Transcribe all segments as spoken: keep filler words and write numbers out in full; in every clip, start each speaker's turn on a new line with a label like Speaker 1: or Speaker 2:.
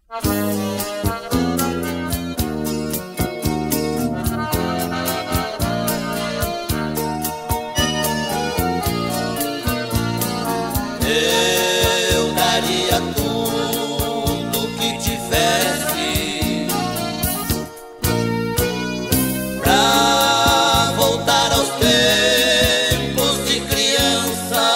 Speaker 1: Eu daria tudo que tivesse pra voltar aos tempos de criança.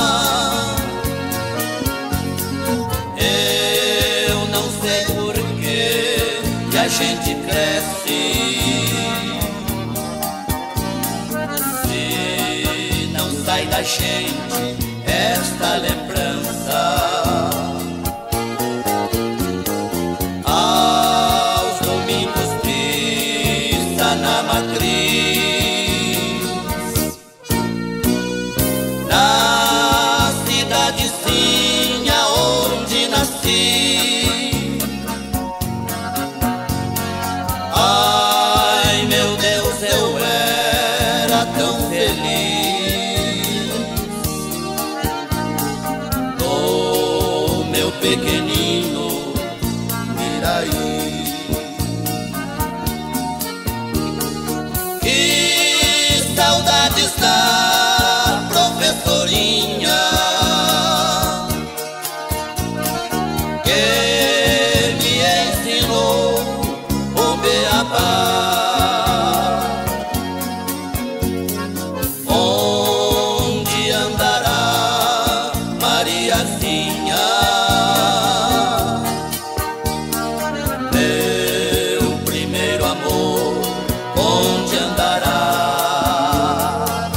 Speaker 1: Eu não sei por que que a gente cresce se não sai da gente esta lembrança. Aos domingos pista na matriz, na cidadezinha onde nasci. Ai meu Deus, eu era tão feliz. Meu pequenino Miraí, que saudades da professorinha que me ensinou o beabá. Onde andará Mariazinha? Onde andará?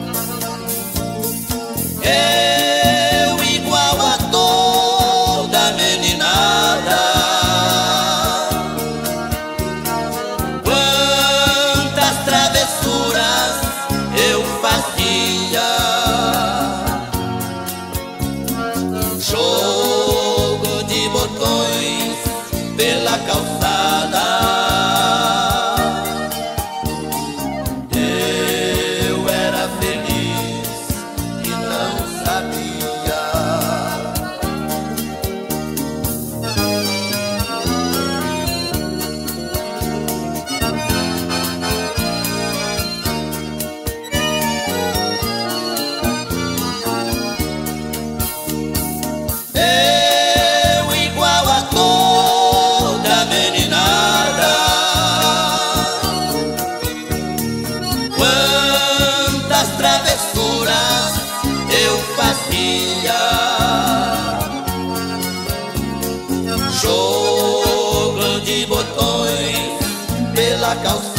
Speaker 1: Eu igual a toda meninada, quantas travessuras eu fazia. Jogo de botões pela calçada, travessuras eu fazia. Jogo de botões pela calçada.